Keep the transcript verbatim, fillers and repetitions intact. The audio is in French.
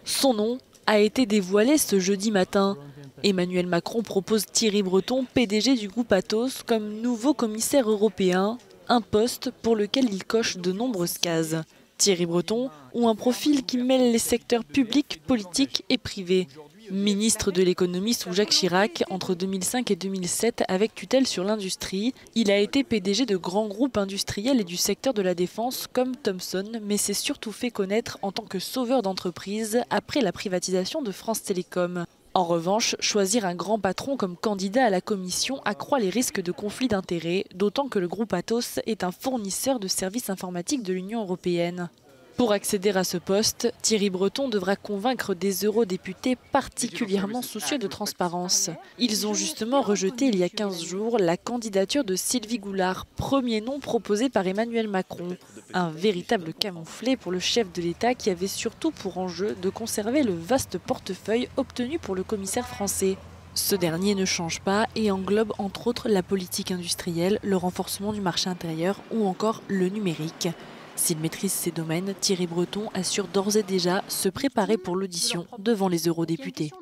Son nom a été dévoilé ce jeudi matin. Emmanuel Macron propose Thierry Breton, P D G du groupe Atos, comme nouveau commissaire européen, un poste pour lequel il coche de nombreuses cases. Thierry Breton, ou un profil qui mêle les secteurs publics, politiques et privés. Ministre de l'économie sous Jacques Chirac entre deux mille cinq et deux mille sept avec tutelle sur l'industrie, il a été P D G de grands groupes industriels et du secteur de la défense comme Thomson, mais s'est surtout fait connaître en tant que sauveur d'entreprise après la privatisation de France Télécom. En revanche, choisir un grand patron comme candidat à la commission accroît les risques de conflit d'intérêts, d'autant que le groupe Atos est un fournisseur de services informatiques de l'Union européenne. Pour accéder à ce poste, Thierry Breton devra convaincre des eurodéputés particulièrement soucieux de transparence. Ils ont justement rejeté il y a quinze jours la candidature de Sylvie Goulard, premier nom proposé par Emmanuel Macron. Un véritable camouflet pour le chef de l'État qui avait surtout pour enjeu de conserver le vaste portefeuille obtenu pour le commissaire français. Ce dernier ne change pas et englobe entre autres la politique industrielle, le renforcement du marché intérieur ou encore le numérique. S'il maîtrise ces domaines, Thierry Breton assure d'ores et déjà se préparer pour l'audition devant les eurodéputés.